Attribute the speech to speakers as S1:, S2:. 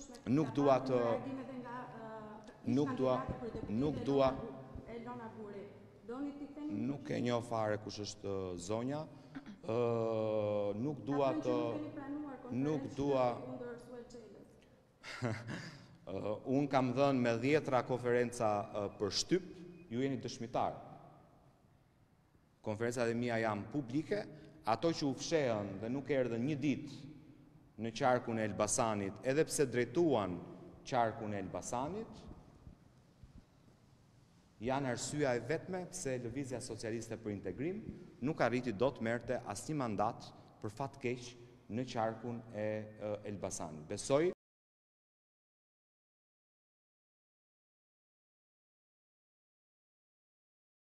S1: nuk dua të nuk e njoh fare kush është zonja. Nuk dua unë kam dhënë me dhjetra konferenca për shtyp, ju jeni dëshmitar. Konferencat e mia janë publike, ato që u fshehën dhe nuk erdhën një ditë në qarkun e Elbasanit, edhe pse drejtuan qarkun e Elbasanit, janë arsyeja e vetme pse Lëvizja Socialiste për Integrim nuk arriti dot merrte asnjë mandat për fat keq në qarkun e Elbasanit. Besoj